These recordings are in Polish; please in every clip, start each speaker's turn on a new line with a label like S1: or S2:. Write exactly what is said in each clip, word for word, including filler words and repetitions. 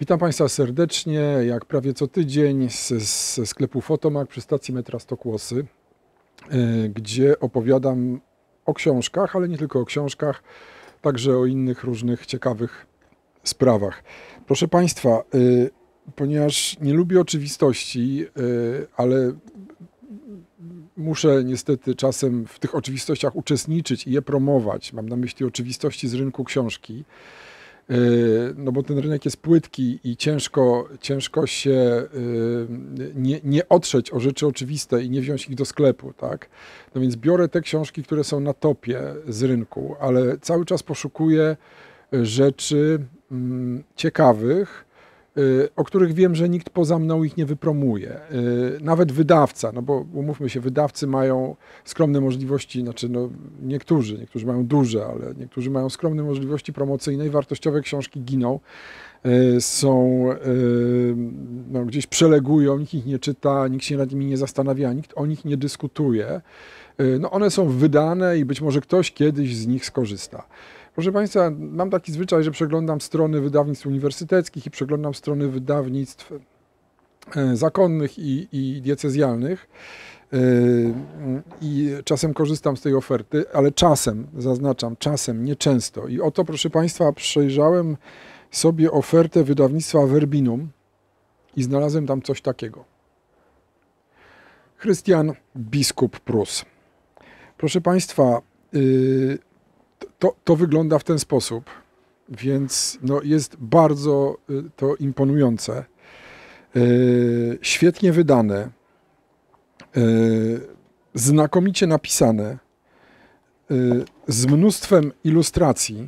S1: Witam Państwa serdecznie, jak prawie co tydzień ze sklepu Fotomak przy stacji metra Stokłosy, gdzie opowiadam o książkach, ale nie tylko o książkach, także o innych różnych ciekawych sprawach. Proszę Państwa, ponieważ nie lubię oczywistości, ale muszę niestety czasem w tych oczywistościach uczestniczyć i je promować, mam na myśli oczywistości z rynku książki, no bo ten rynek jest płytki i ciężko, ciężko się nie, nie otrzeć o rzeczy oczywiste i nie wziąć ich do sklepu, tak? No więc biorę te książki, które są na topie z rynku, ale cały czas poszukuję rzeczy ciekawych, o których wiem, że nikt poza mną ich nie wypromuje. Nawet wydawca, no bo umówmy się, wydawcy mają skromne możliwości, znaczy no niektórzy, niektórzy mają duże, ale niektórzy mają skromne możliwości promocyjne i wartościowe książki giną, są, no, gdzieś przelegują, nikt ich nie czyta, nikt się nad nimi nie zastanawia, nikt o nich nie dyskutuje. No one są wydane i być może ktoś kiedyś z nich skorzysta. Proszę Państwa, mam taki zwyczaj, że przeglądam strony wydawnictw uniwersyteckich i przeglądam strony wydawnictw zakonnych i, i diecezjalnych i czasem korzystam z tej oferty, ale czasem, zaznaczam, czasem, nieczęsto. I oto, proszę Państwa, przejrzałem sobie ofertę wydawnictwa Verbinum i znalazłem tam coś takiego. Chrystian Biskup Prus. Proszę Państwa, yy, To, to wygląda w ten sposób, więc no jest bardzo y, to imponujące, y, świetnie wydane, y, znakomicie napisane, y, z mnóstwem ilustracji,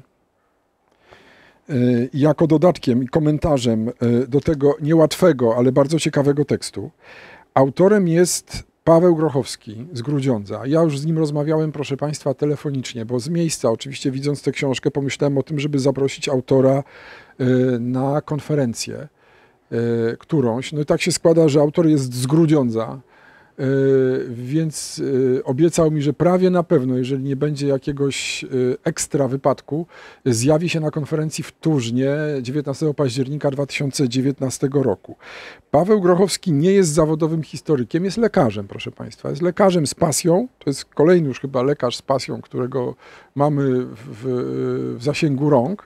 S1: y, jako dodatkiem i komentarzem y, do tego niełatwego, ale bardzo ciekawego tekstu. Autorem jest Paweł Grochowski z Grudziądza. Ja już z nim rozmawiałem, proszę Państwa, telefonicznie, bo z miejsca, oczywiście widząc tę książkę, pomyślałem o tym, żeby zaprosić autora na konferencję którąś. No i tak się składa, że autor jest z Grudziądza, więc obiecał mi, że prawie na pewno, jeżeli nie będzie jakiegoś ekstra wypadku, zjawi się na konferencji w Turznie dziewiętnastego października dwa tysiące dziewiętnastego roku. Paweł Grochowski nie jest zawodowym historykiem, jest lekarzem, proszę Państwa. Jest lekarzem z pasją, to jest kolejny już chyba lekarz z pasją, którego mamy w, w zasięgu rąk.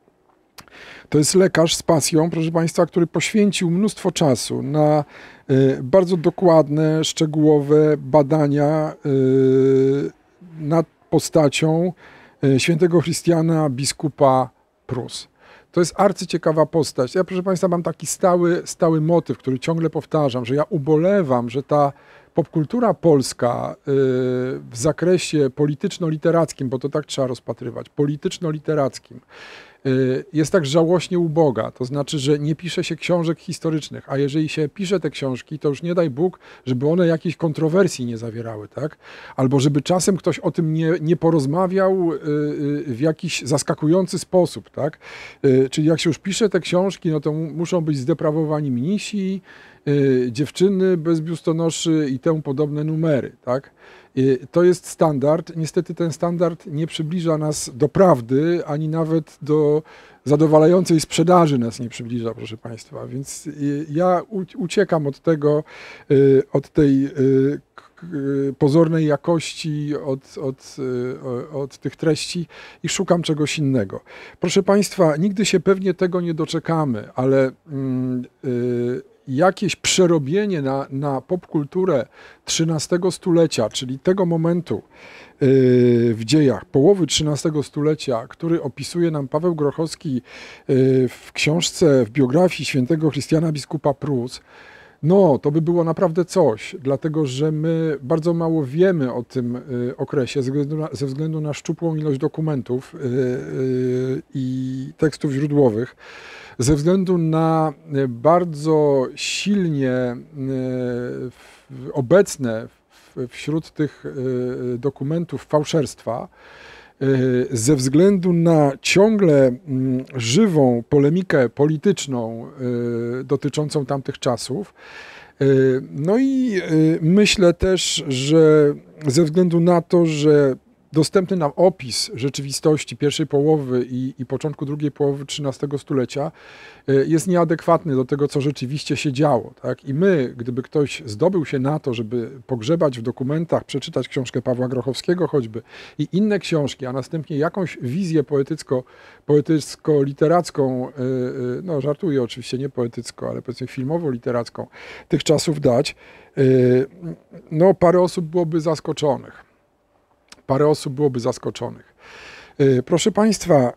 S1: To jest lekarz z pasją, proszę Państwa, który poświęcił mnóstwo czasu na y, bardzo dokładne, szczegółowe badania y, nad postacią y, świętego Chrystiana biskupa Prus. To jest arcyciekawa postać. Ja, proszę Państwa, mam taki stały, stały motyw, który ciągle powtarzam, że ja ubolewam, że ta popkultura polska y, w zakresie polityczno-literackim, bo to tak trzeba rozpatrywać, polityczno-literackim, jest tak żałośnie uboga, to znaczy, że nie pisze się książek historycznych, a jeżeli się pisze te książki, to już nie daj Bóg, żeby one jakiejś kontrowersji nie zawierały, tak? Albo żeby czasem ktoś o tym nie, nie porozmawiał w jakiś zaskakujący sposób, tak? Czyli jak się już pisze te książki, no to muszą być zdeprawowani mnisi, dziewczyny bez biustonoszy i temu podobne numery, tak? To jest standard. Niestety ten standard nie przybliża nas do prawdy, ani nawet do zadowalającej sprzedaży nas nie przybliża, proszę Państwa. Więc ja uciekam od tego, od tej pozornej jakości, od, od, od tych treści i szukam czegoś innego. Proszę Państwa, nigdy się pewnie tego nie doczekamy, ale yy, jakieś przerobienie na, na popkulturę trzynastego stulecia, czyli tego momentu yy, w dziejach, połowy trzynastego stulecia, który opisuje nam Paweł Grochowski yy, w książce, w biografii świętego Chrystiana biskupa Prus, no to by było naprawdę coś, dlatego że my bardzo mało wiemy o tym y, okresie ze względu na, ze względu na szczupłą ilość dokumentów y, y, i tekstów źródłowych, ze względu na y, bardzo silnie y, w, obecne w, wśród tych y, dokumentów fałszerstwa, ze względu na ciągle żywą polemikę polityczną dotyczącą tamtych czasów. No i myślę też, że ze względu na to, że dostępny nam opis rzeczywistości pierwszej połowy i, i początku drugiej połowy trzynastego stulecia jest nieadekwatny do tego, co rzeczywiście się działo. Tak? I my, gdyby ktoś zdobył się na to, żeby pogrzebać w dokumentach, przeczytać książkę Pawła Grochowskiego choćby i inne książki, a następnie jakąś wizję poetycko, poetycko-literacką, no żartuję oczywiście, nie poetycko, ale powiedzmy filmowo-literacką tych czasów dać, no parę osób byłoby zaskoczonych. Parę osób byłoby zaskoczonych. Proszę Państwa,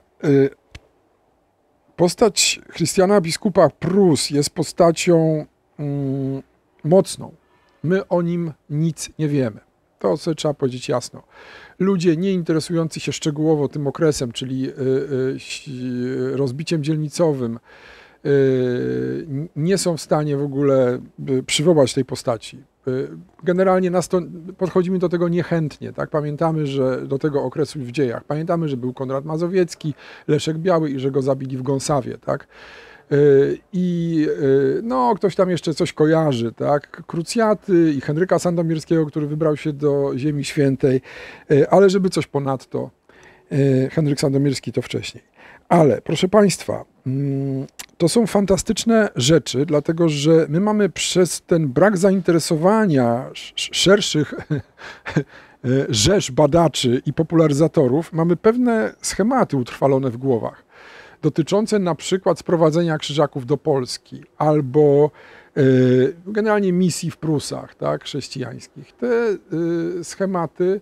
S1: postać Chrystiana biskupa Prus jest postacią mm, mocną. My o nim nic nie wiemy. To sobie trzeba powiedzieć jasno. Ludzie nie interesujący się szczegółowo tym okresem, czyli y, y, rozbiciem dzielnicowym, y, nie są w stanie w ogóle przywołać tej postaci. Generalnie nas to, podchodzimy do tego niechętnie. Tak? Pamiętamy, że do tego okresu w dziejach. Pamiętamy, że był Konrad Mazowiecki, Leszek Biały i że go zabili w Gąsawie. Tak? I no, ktoś tam jeszcze coś kojarzy. Tak? Krucjaty i Henryka Sandomierskiego, który wybrał się do Ziemi Świętej. Ale żeby coś ponadto, Henryk Sandomierski to wcześniej. Ale proszę Państwa, to są fantastyczne rzeczy, dlatego że my mamy przez ten brak zainteresowania szerszych rzesz badaczy i popularyzatorów, mamy pewne schematy utrwalone w głowach, dotyczące na przykład sprowadzenia krzyżaków do Polski albo generalnie misji w Prusach, tak, chrześcijańskich. Te schematy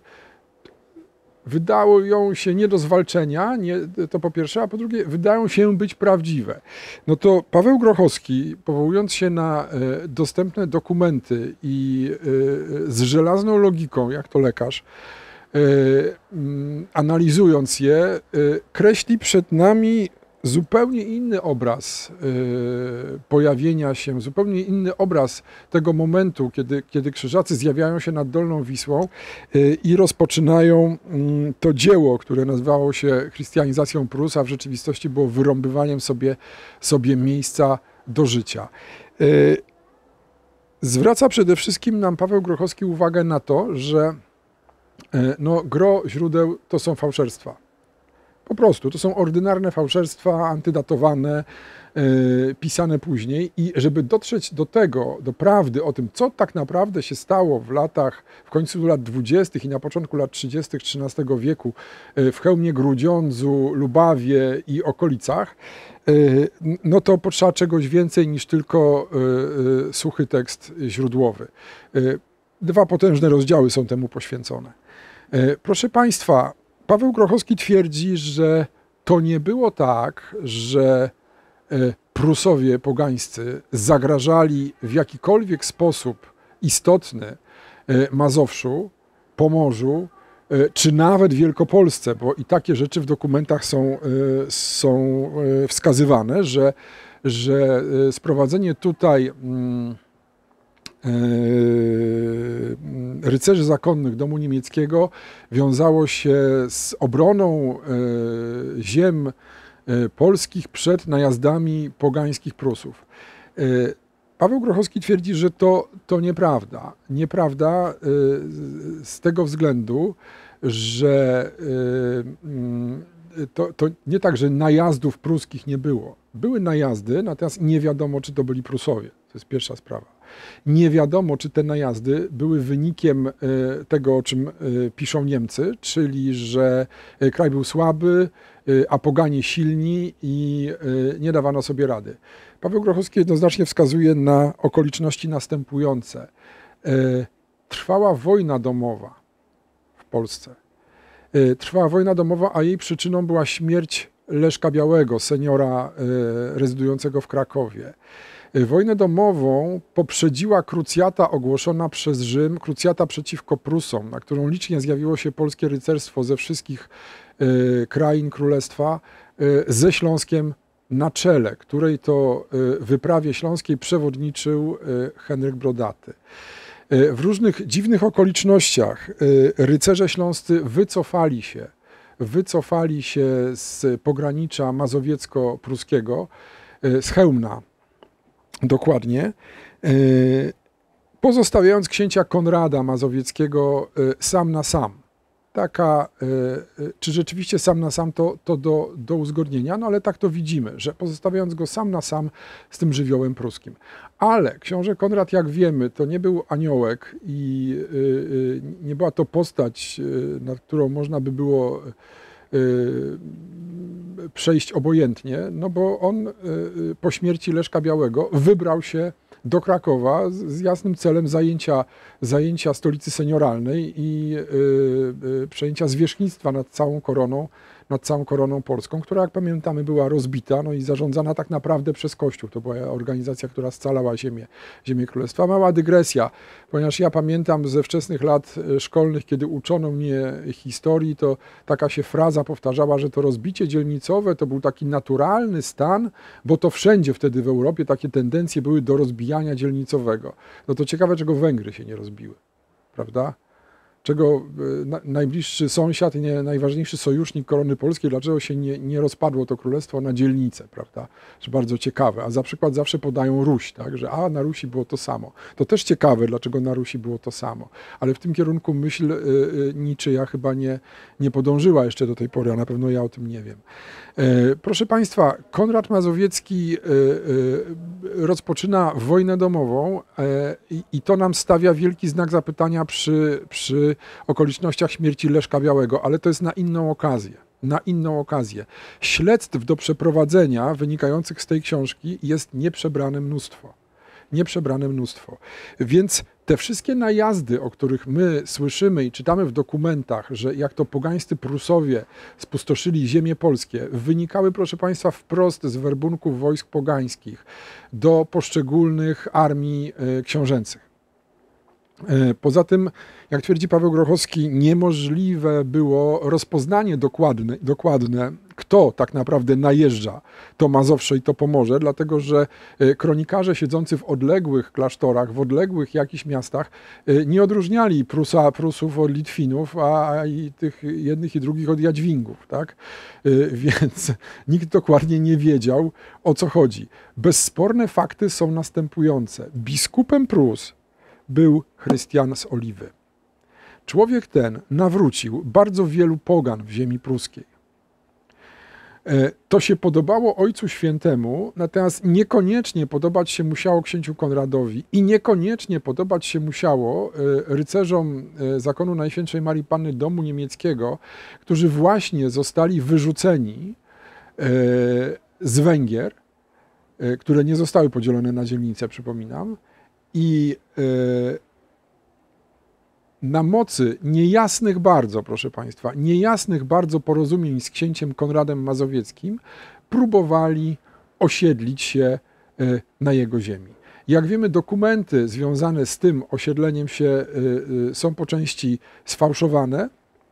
S1: wydają się nie do zwalczenia, nie, to po pierwsze, a po drugie wydają się być prawdziwe. No to Paweł Grochowski, powołując się na e, dostępne dokumenty i e, z żelazną logiką, jak to lekarz, e, m, analizując je, e, kreśli przed nami zupełnie inny obraz y, pojawienia się, zupełnie inny obraz tego momentu, kiedy, kiedy krzyżacy zjawiają się nad Dolną Wisłą y, i rozpoczynają y, to dzieło, które nazywało się chrystianizacją Prus, a w rzeczywistości było wyrąbywaniem sobie, sobie miejsca do życia. Y, zwraca przede wszystkim nam Paweł Grochowski uwagę na to, że y, no, gro źródeł to są fałszerstwa. Po prostu, to są ordynarne fałszerstwa, antydatowane, yy, pisane później i żeby dotrzeć do tego, do prawdy o tym, co tak naprawdę się stało w latach, w końcu lat dwudziestych i na początku lat trzydziestych trzynastego wieku yy, w Chełmie, Grudziądzu, Lubawie i okolicach, yy, no to potrzeba czegoś więcej niż tylko yy, yy, suchy tekst źródłowy. Yy, dwa potężne rozdziały są temu poświęcone. Yy, proszę Państwa, Paweł Grochowski twierdzi, że to nie było tak, że Prusowie pogańscy zagrażali w jakikolwiek sposób istotny Mazowszu, Pomorzu, czy nawet Wielkopolsce, bo i takie rzeczy w dokumentach są, są wskazywane, że, że sprowadzenie tutaj rycerzy zakonnych domu niemieckiego wiązało się z obroną ziem polskich przed najazdami pogańskich Prusów. Paweł Grochowski twierdzi, że to, to nieprawda. Nieprawda z tego względu, że to, to nie tak, że najazdów pruskich nie było. Były najazdy, natomiast nie wiadomo, czy to byli Prusowie. To jest pierwsza sprawa. Nie wiadomo, czy te najazdy były wynikiem tego, o czym piszą Niemcy, czyli że kraj był słaby, a poganie silni i nie dawano sobie rady. Paweł Grochowski jednoznacznie wskazuje na okoliczności następujące. Trwała wojna domowa w Polsce. Trwała wojna domowa, a jej przyczyną była śmierć Leszka Białego, seniora rezydującego w Krakowie. Wojnę domową poprzedziła krucjata ogłoszona przez Rzym, krucjata przeciwko Prusom, na którą licznie zjawiło się polskie rycerstwo ze wszystkich y, krain królestwa, y, ze Śląskiem na czele, której to y, wyprawie śląskiej przewodniczył y, Henryk Brodaty. Y, w różnych dziwnych okolicznościach y, rycerze śląscy wycofali się, wycofali się z pogranicza mazowiecko-pruskiego, y, z Chełmna, dokładnie, pozostawiając księcia Konrada Mazowieckiego sam na sam taka, czy rzeczywiście sam na sam to, to do, do uzgodnienia, no ale tak to widzimy, że pozostawiając go sam na sam z tym żywiołem pruskim. Ale książę Konrad, jak wiemy, to nie był aniołek i nie była to postać, nad którą można by było przejść obojętnie, no bo on po śmierci Leszka Białego wybrał się do Krakowa z jasnym celem zajęcia, zajęcia stolicy senioralnej i y, y, przejęcia zwierzchnictwa nad całą koroną, nad całą koroną polską, która, jak pamiętamy, była rozbita, no i zarządzana tak naprawdę przez Kościół. To była organizacja, która scalała ziemię, ziemię królestwa. Mała dygresja, ponieważ ja pamiętam ze wczesnych lat szkolnych, kiedy uczono mnie historii, to taka się fraza powtarzała, że to rozbicie dzielnicowe to był taki naturalny stan, bo to wszędzie wtedy w Europie takie tendencje były do rozbijania dzielnicowego. No to ciekawe, czego Węgry się nie rozbiły, prawda? Czego na, najbliższy sąsiad i nie, najważniejszy sojusznik korony polskiej, dlaczego się nie, nie rozpadło to królestwo na dzielnice, prawda? Że bardzo ciekawe. A za przykład zawsze podają Ruś, tak? Że a na Rusi było to samo. To też ciekawe, dlaczego na Rusi było to samo. Ale w tym kierunku myśl y, y, niczyja chyba nie, nie podążyła jeszcze do tej pory, a na pewno ja o tym nie wiem. E, proszę Państwa, Konrad Mazowiecki e, e, rozpoczyna wojnę domową e, i, i to nam stawia wielki znak zapytania przy, przy okolicznościach śmierci Leszka Białego, ale to jest na inną okazję. Na inną okazję. Śledztw do przeprowadzenia wynikających z tej książki jest nieprzebrane mnóstwo. Nieprzebrane mnóstwo. Więc te wszystkie najazdy, o których my słyszymy i czytamy w dokumentach, że jak to pogańscy Prusowie spustoszyli ziemie polskie, wynikały, proszę Państwa, wprost z werbunków wojsk pogańskich do poszczególnych armii książęcych. Poza tym, jak twierdzi Paweł Grochowski, niemożliwe było rozpoznanie dokładne, dokładne, kto tak naprawdę najeżdża to Mazowsze i to Pomorze, dlatego że kronikarze siedzący w odległych klasztorach, w odległych jakichś miastach nie odróżniali Prusa, Prusów od Litwinów, a i tych jednych i drugich od Jadźwingów, tak? Więc nikt dokładnie nie wiedział, o co chodzi. Bezsporne fakty są następujące. Biskupem Prus był Chrystian z Oliwy. Człowiek ten nawrócił bardzo wielu pogan w ziemi pruskiej. To się podobało Ojcu Świętemu, natomiast niekoniecznie podobać się musiało księciu Konradowi i niekoniecznie podobać się musiało rycerzom zakonu Najświętszej Marii Panny Domu Niemieckiego, którzy właśnie zostali wyrzuceni z Węgier, które nie zostały podzielone na dzielnice, przypominam, i na mocy niejasnych bardzo, proszę Państwa, niejasnych bardzo porozumień z księciem Konradem Mazowieckim próbowali osiedlić się na jego ziemi. Jak wiemy, dokumenty związane z tym osiedleniem się są po części sfałszowane.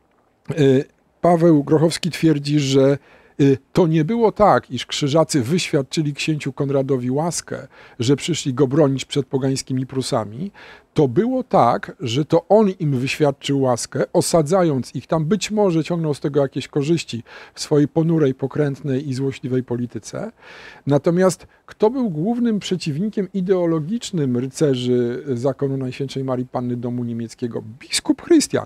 S1: Paweł Grochowski twierdzi, że to nie było tak, iż krzyżacy wyświadczyli księciu Konradowi łaskę, że przyszli go bronić przed pogańskimi Prusami. To było tak, że to on im wyświadczył łaskę, osadzając ich tam, być może ciągnął z tego jakieś korzyści w swojej ponurej, pokrętnej i złośliwej polityce. Natomiast kto był głównym przeciwnikiem ideologicznym rycerzy zakonu Najświętszej Marii Panny Domu Niemieckiego? Biskup Chrystian.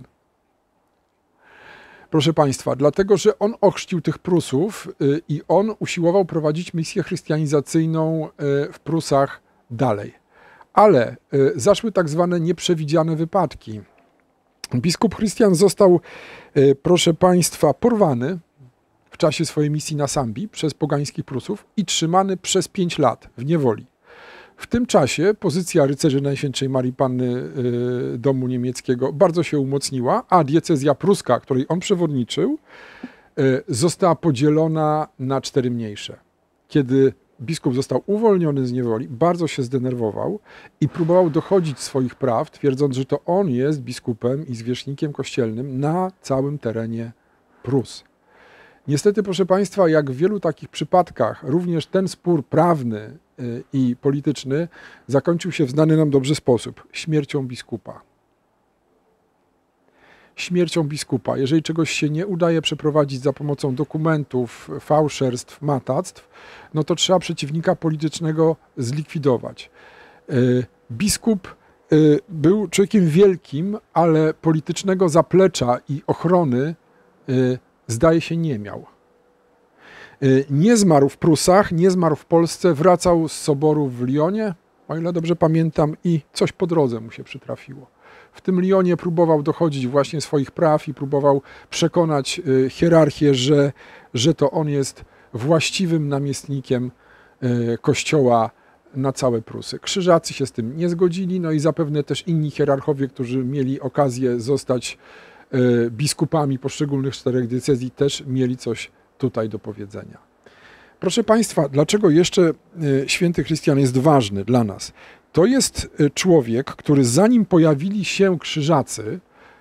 S1: Proszę Państwa, dlatego, że on ochrzcił tych Prusów i on usiłował prowadzić misję chrystianizacyjną w Prusach dalej. Ale zaszły tak zwane nieprzewidziane wypadki. Biskup Chrystian został, proszę Państwa, porwany w czasie swojej misji na Sambii przez pogańskich Prusów i trzymany przez pięć lat w niewoli. W tym czasie pozycja rycerzy Najświętszej Marii Panny Domu Niemieckiego bardzo się umocniła, a diecezja pruska, której on przewodniczył, została podzielona na cztery mniejsze. Kiedy biskup został uwolniony z niewoli, bardzo się zdenerwował i próbował dochodzić swoich praw, twierdząc, że to on jest biskupem i zwierzchnikiem kościelnym na całym terenie Prus. Niestety, proszę Państwa, jak w wielu takich przypadkach, również ten spór prawny i polityczny zakończył się w znany nam dobrze sposób – śmiercią biskupa. Śmiercią biskupa. Jeżeli czegoś się nie udaje przeprowadzić za pomocą dokumentów, fałszerstw, matactw, no to trzeba przeciwnika politycznego zlikwidować. Biskup był człowiekiem wielkim, ale politycznego zaplecza i ochrony zdaje się nie miał. Nie zmarł w Prusach, nie zmarł w Polsce, wracał z soboru w Lyonie, o ile dobrze pamiętam, i coś po drodze mu się przytrafiło. W tym Lyonie próbował dochodzić właśnie swoich praw i próbował przekonać hierarchię, że, że to on jest właściwym namiestnikiem kościoła na całe Prusy. Krzyżacy się z tym nie zgodzili, no i zapewne też inni hierarchowie, którzy mieli okazję zostać biskupami poszczególnych czterech diecezji, też mieli coś tutaj do powiedzenia. Proszę Państwa, dlaczego jeszcze święty Chrystian jest ważny dla nas? To jest człowiek, który zanim pojawili się krzyżacy,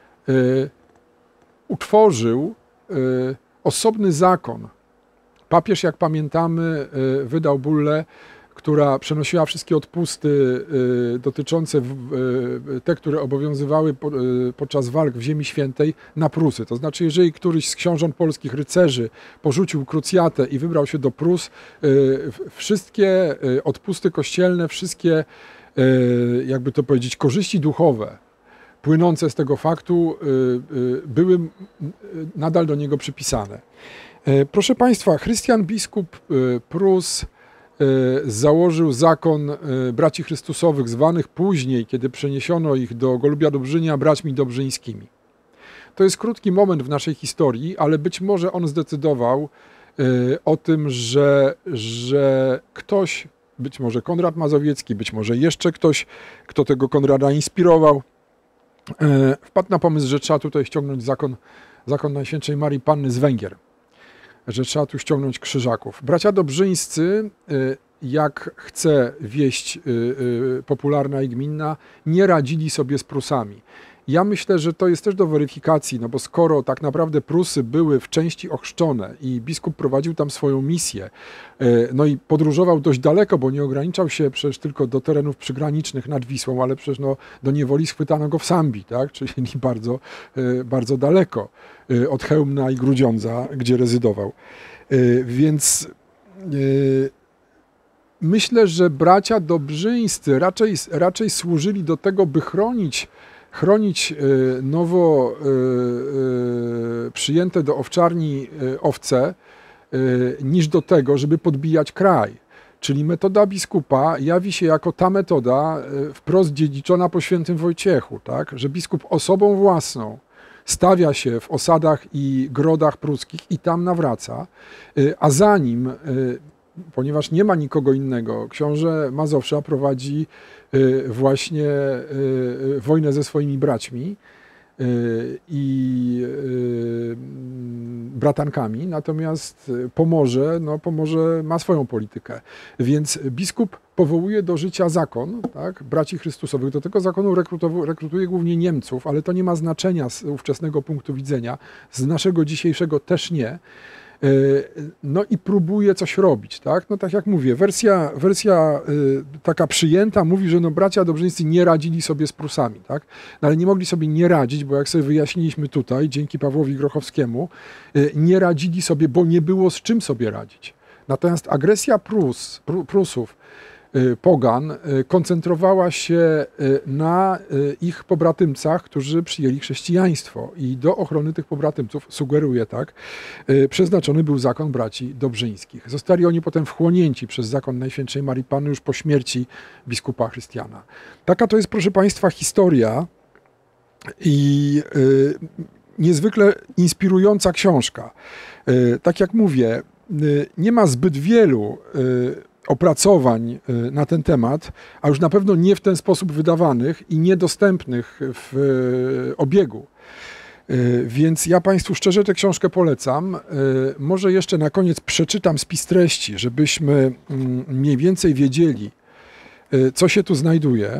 S1: utworzył osobny zakon. Papież, jak pamiętamy, wydał bullę, która przenosiła wszystkie odpusty dotyczące te, które obowiązywały podczas walk w Ziemi Świętej, na Prusy. To znaczy, jeżeli któryś z książąt polskich rycerzy porzucił krucjatę i wybrał się do Prus, wszystkie odpusty kościelne, wszystkie, jakby to powiedzieć, korzyści duchowe płynące z tego faktu były nadal do niego przypisane. Proszę Państwa, Chrystian biskup Prus założył zakon braci chrystusowych, zwanych później, kiedy przeniesiono ich do Golubia Dobrzynia, braćmi dobrzyńskimi. To jest krótki moment w naszej historii, ale być może on zdecydował o tym, że, że ktoś, być może Konrad Mazowiecki, być może jeszcze ktoś, kto tego Konrada inspirował, wpadł na pomysł, że trzeba tutaj ściągnąć zakon, zakon Najświętszej Marii Panny z Węgier, że trzeba tu ściągnąć krzyżaków. Bracia dobrzyńscy, jak chce wieść popularna i gminna, nie radzili sobie z Prusami. Ja myślę, że to jest też do weryfikacji, no bo skoro tak naprawdę Prusy były w części ochrzczone i biskup prowadził tam swoją misję, no i podróżował dość daleko, bo nie ograniczał się przecież tylko do terenów przygranicznych nad Wisłą, ale przecież no, do niewoli schwytano go w Sambii, tak? Czyli bardzo, bardzo daleko od Chełmna i Grudziądza, gdzie rezydował. Więc myślę, że bracia dobrzyńscy raczej, raczej służyli do tego, by chronić chronić nowo przyjęte do owczarni owce, niż do tego, żeby podbijać kraj. Czyli metoda biskupa jawi się jako ta metoda wprost dziedziczona po świętym Wojciechu, tak? Że biskup osobą własną stawia się w osadach i grodach pruskich i tam nawraca, a za nim, ponieważ nie ma nikogo innego, książę Mazowsza prowadzi właśnie wojnę ze swoimi braćmi i bratankami, natomiast Pomorze, no Pomorze ma swoją politykę. Więc biskup powołuje do życia zakon, tak, braci chrystusowych. Do tego zakonu rekrutuje głównie Niemców, ale to nie ma znaczenia z ówczesnego punktu widzenia, z naszego dzisiejszego też nie. No i próbuje coś robić, tak? No tak jak mówię, wersja, wersja taka przyjęta mówi, że no bracia dobrzyńscy nie radzili sobie z Prusami, tak? No ale nie mogli sobie nie radzić, bo jak sobie wyjaśniliśmy tutaj, dzięki Pawłowi Grochowskiemu, nie radzili sobie, bo nie było z czym sobie radzić. Natomiast agresja Prus, Prusów, pogan, koncentrowała się na ich pobratymcach, którzy przyjęli chrześcijaństwo i do ochrony tych pobratymców, sugeruję tak, przeznaczony był zakon braci dobrzyńskich. Zostali oni potem wchłonięci przez zakon Najświętszej Marii Panny już po śmierci biskupa Chrystiana. Taka to jest, proszę Państwa, historia i niezwykle inspirująca książka. Tak jak mówię, nie ma zbyt wielu opracowań na ten temat, a już na pewno nie w ten sposób wydawanych i niedostępnych w obiegu. Więc ja Państwu szczerze tę książkę polecam. Może jeszcze na koniec przeczytam spis treści, żebyśmy mniej więcej wiedzieli, co się tu znajduje.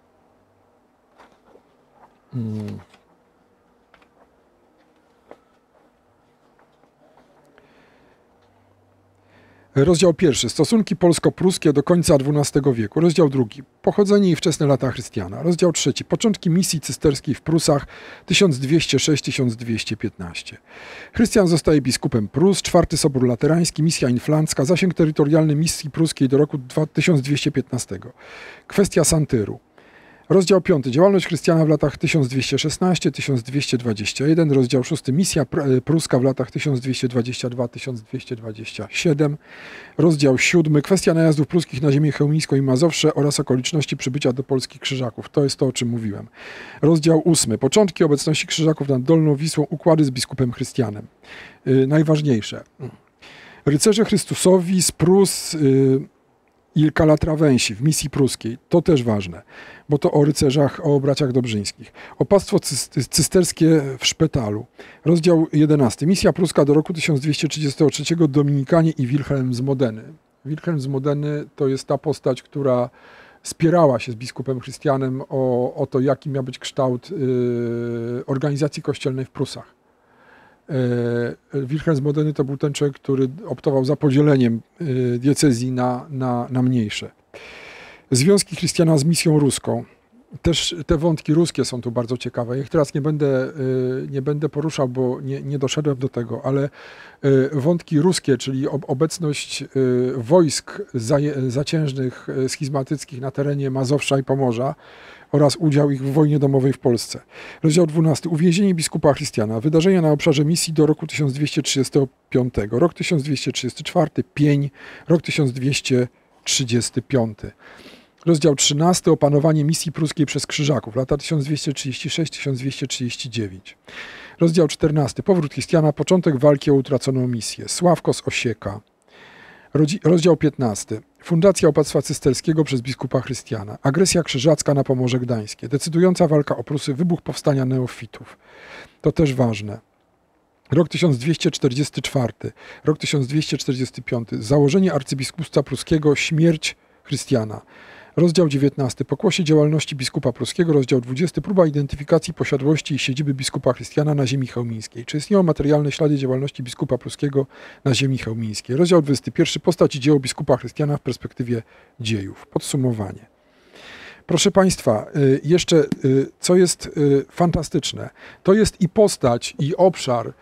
S1: Rozdział pierwszy. Stosunki polsko-pruskie do końca dwunastego wieku. Rozdział drugi. Pochodzenie i wczesne lata chrystiana. Rozdział trzeci. Początki misji cysterskiej w Prusach tysiąc dwieście sześć do tysiąc dwieście piętnaście. Chrystian zostaje biskupem Prus. Czwarty Sobór Laterański. Misja inflancka. Zasięg terytorialny misji pruskiej do roku tysiąc dwieście piętnastego. Kwestia Santyru. Rozdział piąty. Działalność chrystiana w latach tysiąc dwieście szesnaście do tysiąc dwieście dwadzieścia jeden. Rozdział szósty. Misja pruska w latach tysiąc dwieście dwadzieścia dwa do tysiąc dwieście dwadzieścia siedem. Rozdział siódmy. Kwestia najazdów pruskich na ziemię chełmińską i Mazowsze oraz okoliczności przybycia do Polski krzyżaków. To jest to, o czym mówiłem. Rozdział ósmy. Początki obecności krzyżaków nad Dolną Wisłą. Układy z biskupem Chrystianem. Yy, najważniejsze. Rycerze Chrystusowi z Prus... Yy, i Calatravensi w misji pruskiej. To też ważne, bo to o rycerzach, o braciach dobrzyńskich. Opactwo cysterskie w Szpetalu. Rozdział jedenasty. Misja pruska do roku tysiąc dwieście trzydziestego trzeciego. Dominikanie i Wilhelm z Modeny. Wilhelm z Modeny to jest ta postać, która spierała się z biskupem Chrystianem o, o to, jaki miał być kształt yy, organizacji kościelnej w Prusach. Wilhelm z Modeny to był ten człowiek, który optował za podzieleniem diecezji na, na, na mniejsze. Związki Chrystiana z misją ruską. Też te wątki ruskie są tu bardzo ciekawe. Ja ich teraz nie będę, nie będę poruszał, bo nie, nie doszedłem do tego, ale wątki ruskie, czyli obecność wojsk zaciężnych, schizmatyckich na terenie Mazowsza i Pomorza oraz udział ich w wojnie domowej w Polsce. Rozdział dwunasty. Uwięzienie biskupa Chrystiana. Wydarzenia na obszarze misji do roku tysiąc dwieście trzydziestego piątego. Rok tysiąc dwieście trzydziesty czwarty. Pień. Rok tysiąc dwieście trzydziesty piąty. Rozdział trzynasty. Opanowanie misji pruskiej przez krzyżaków. Lata tysiąc dwieście trzydziesty szósty do tysiąc dwieście trzydziesty dziewiąty. Rozdział czternasty. Powrót Chrystiana. Początek walki o utraconą misję. Sławko z Osieka. Rozdział piętnasty. Fundacja opactwa cysterskiego przez biskupa Chrystiana. Agresja krzyżacka na Pomorze Gdańskie. Decydująca walka o Prusy. Wybuch powstania neofitów. To też ważne. Rok tysiąc dwieście czterdziesty czwarty. Rok tysiąc dwieście czterdziesty piąty. Założenie arcybiskupstwa pruskiego. Śmierć Chrystiana. Rozdział dziewiętnasty. Pokłosie działalności biskupa pruskiego. Rozdział dwudziesty. Próba identyfikacji posiadłości i siedziby biskupa Chrystiana na ziemi chełmińskiej. Czy istnieją materialne ślady działalności biskupa pruskiego na ziemi chełmińskiej? Rozdział dwudziesty pierwszy. Postać i dzieło biskupa Chrystiana w perspektywie dziejów. Podsumowanie. Proszę Państwa, jeszcze co jest fantastyczne, to jest i postać, i obszar,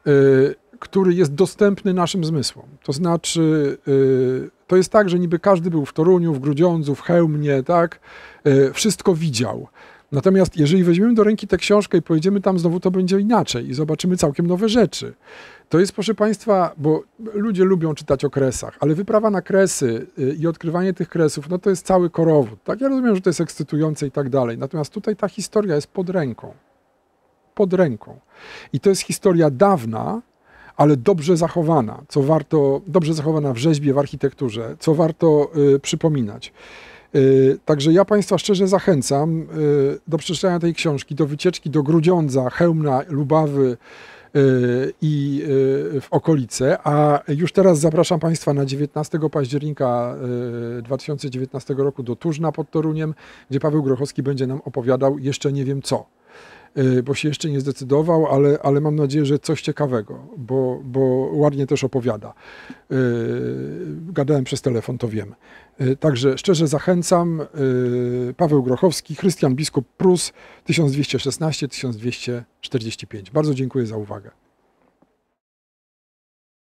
S1: który jest dostępny naszym zmysłom. To znaczy, to jest tak, że niby każdy był w Toruniu, w Grudziądzu, w Chełmnie, tak? Wszystko widział. Natomiast jeżeli weźmiemy do ręki tę książkę i pojedziemy tam znowu, to będzie inaczej i zobaczymy całkiem nowe rzeczy. To jest, proszę Państwa, bo ludzie lubią czytać o kresach, ale wyprawa na kresy i odkrywanie tych kresów, no to jest cały korowód. Tak? Ja rozumiem, że to jest ekscytujące i tak dalej. Natomiast tutaj ta historia jest pod ręką. Pod ręką. I to jest historia dawna, ale dobrze zachowana, co warto, dobrze zachowana w rzeźbie, w architekturze, co warto y, przypominać. Y, także ja Państwa szczerze zachęcam y, do przeczytania tej książki, do wycieczki do Grudziądza, Chełmna, Lubawy y, i y, w okolice, a już teraz zapraszam Państwa na dziewiętnastego października y, dwa tysiące dziewiętnastego roku do Turzna pod Toruniem, gdzie Paweł Grochowski będzie nam opowiadał jeszcze nie wiem co. Bo się jeszcze nie zdecydował, ale, ale mam nadzieję, że coś ciekawego, bo, bo ładnie też opowiada. Yy, gadałem przez telefon, to wiem. Yy, także szczerze zachęcam. Yy, Paweł Grochowski, Chrystian biskup Prus, tysiąc dwieście szesnaście do tysiąc dwieście czterdzieści pięć. Bardzo dziękuję za uwagę.